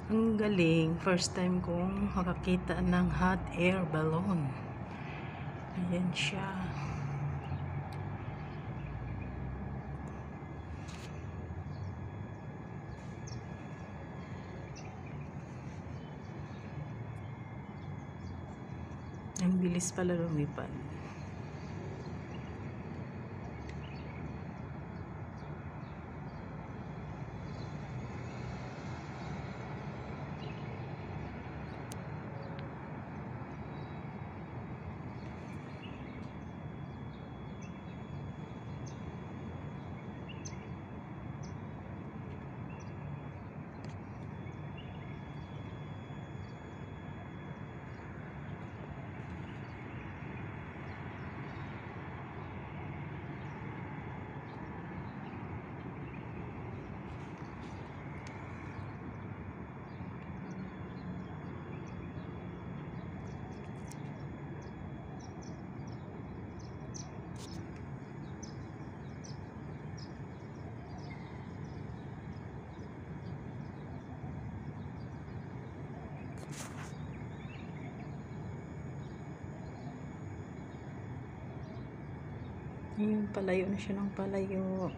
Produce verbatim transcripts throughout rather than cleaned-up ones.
Ang galing. First time kong makakita ng hot air balloon. Ayan siya. Ang bilis pala lumipad. Ayun, palayo na siya ng palayo.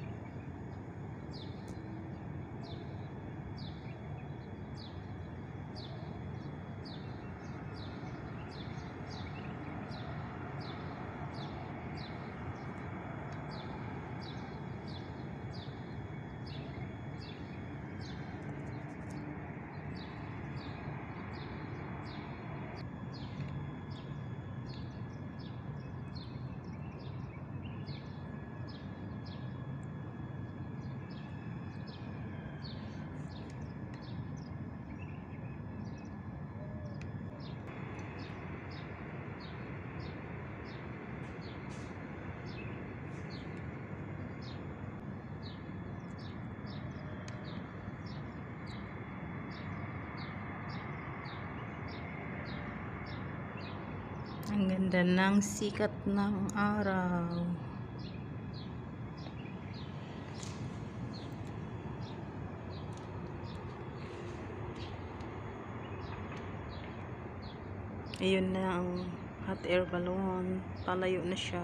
Ang ganda ng sikat ng araw. Ayun na ang hot air balloon. Palayo na siya.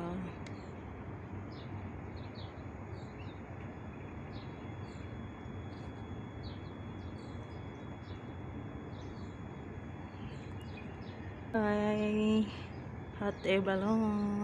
Bye. Hot air balloon.